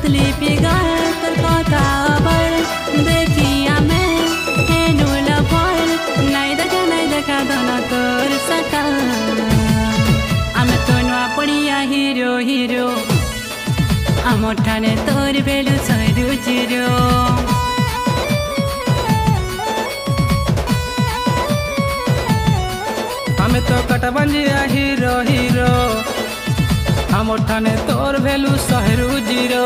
पतली पिगार तर कथा बर देखिया मैं हेनु लफर नहीं देखा दोनों तोर सका आमे तो नुआ पड़िया हीरो हीरो आमो ठाने तोर बेलु सरू जीरो आमे तो कटबंजिया हीरो हीरो आमो ठाने तोर भेलु सहरू जीरो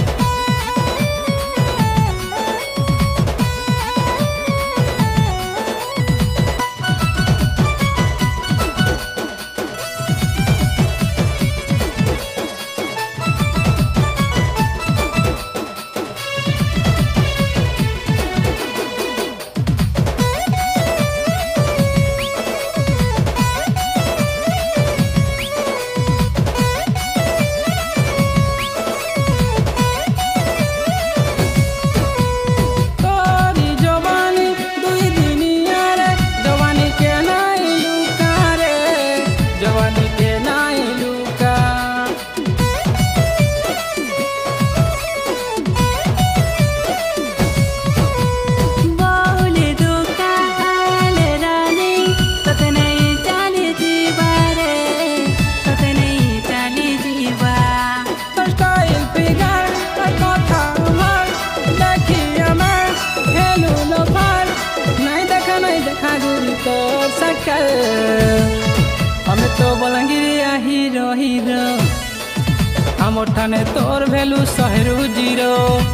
हमें तो बलंगिरिया हीरो हीरो आमो ठाने तोर भेलु सहरू जीरो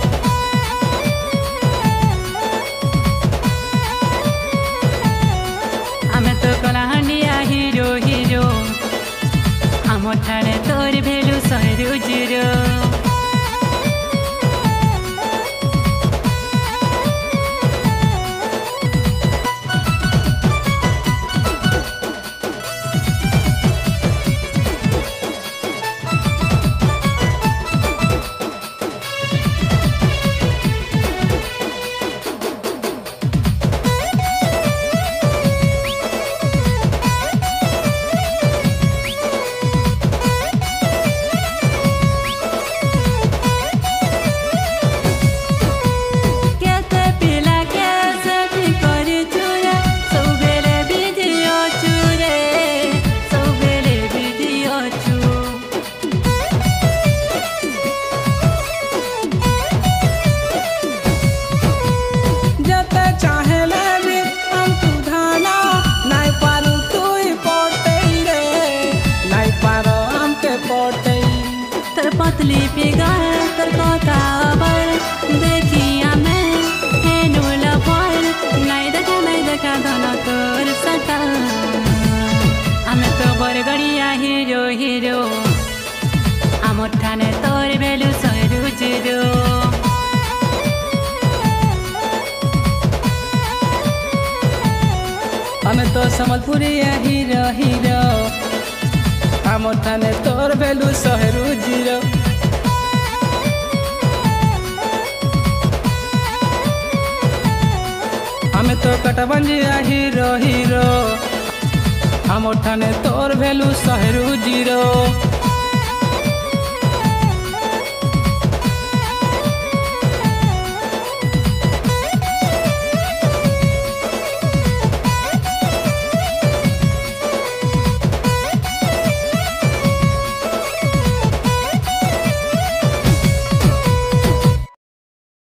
हमें तो कलाहांडिया हीरो हीरो आमो ठाने तोर भेलु सहरू जीरो पतली पिगार तर कथा बर देखिया मैं हेनु लफर नहीं देखा दोनों तोर सका आमे तो बरगड़िया हीरो हीरो आमो ठाने तोर बेलु सरू जीरो हमें तो समलपुरिया हीरो हीरो आमो ठाने तोर भेलु सहरू जीरो हमें तो कटबंजिया हीरो हीरो आमो ठाने तोर भेलु सहरू जीरो।